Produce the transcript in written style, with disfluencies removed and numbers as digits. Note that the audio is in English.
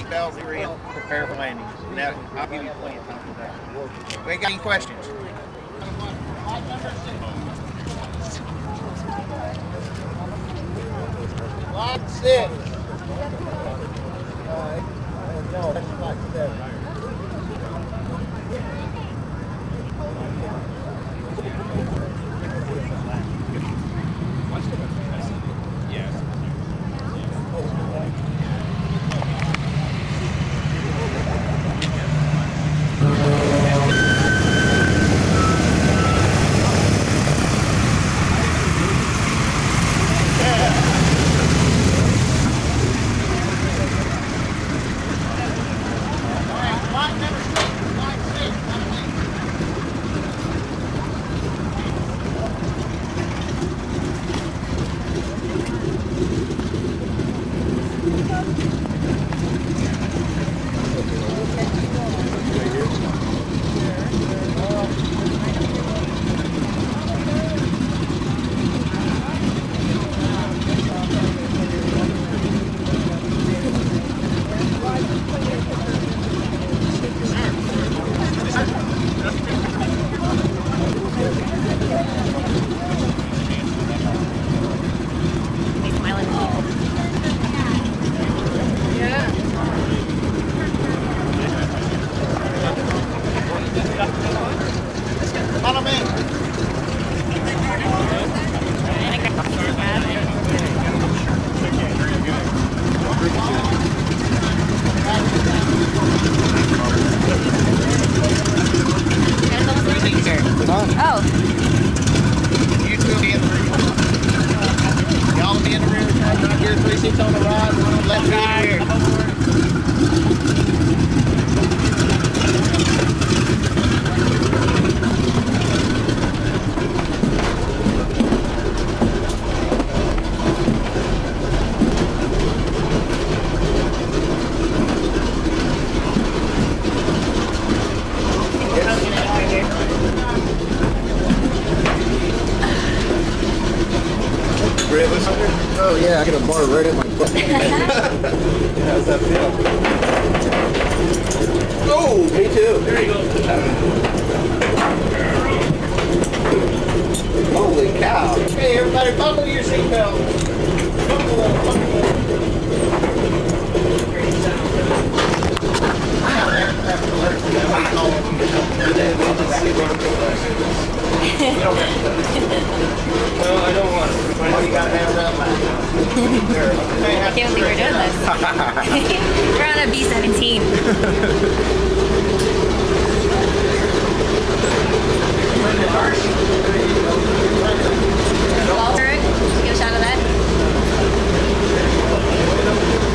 seatbelts are in, prepare for landing. Now, I'll give you plenty of time for that. We ain't got any questions? Lot 6. No, that's lot 7. Oh. You two will be in the room. Y'all will be in the room. Right here, 3 seats on the right, 1 on the left side here. Oh yeah, I got a bar right at my butt. How's that feel? Oh, me too. There you go. Holy cow. Hey everybody, buckle your seatbelts. No, I don't want it. Oh, you gotta have that line. I can't believe we're doing this. We're on a B-17. Walter, give a shot of that.